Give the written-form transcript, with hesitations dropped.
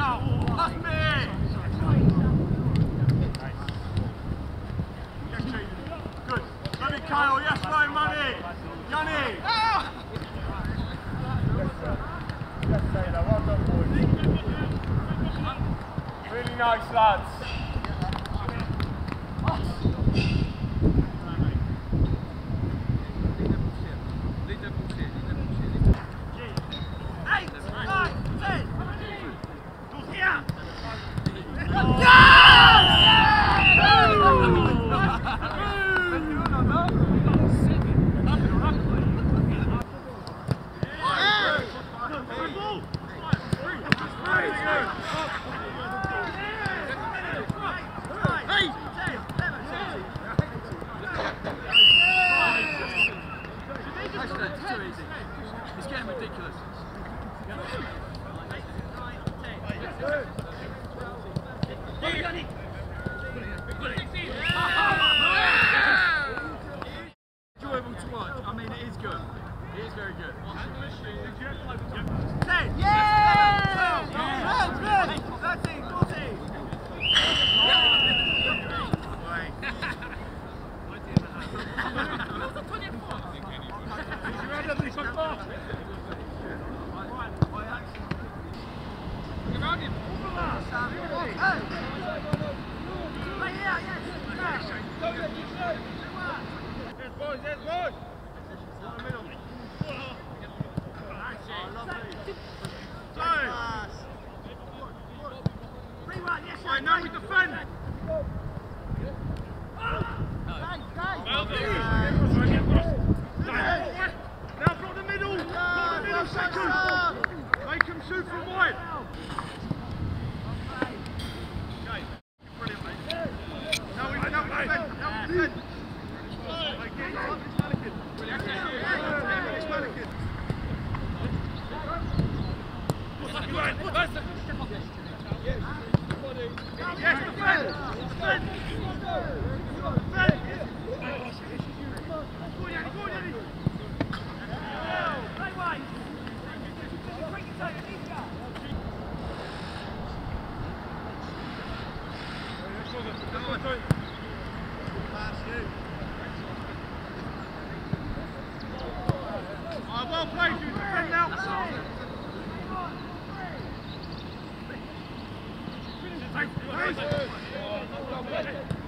Kyle, yes, no money! Yanni! Yes, Taylor, well done, boys. Really nice, lads. It's getting ridiculous. Enjoyable to watch. I mean, it is good. It is very good. Now we defend! Now block the middle! Block the middle second! Make him shoot from wide! Okay, brilliant mate. Now we defend! Yes, defend! Defend! Well played, you defend now! Nice.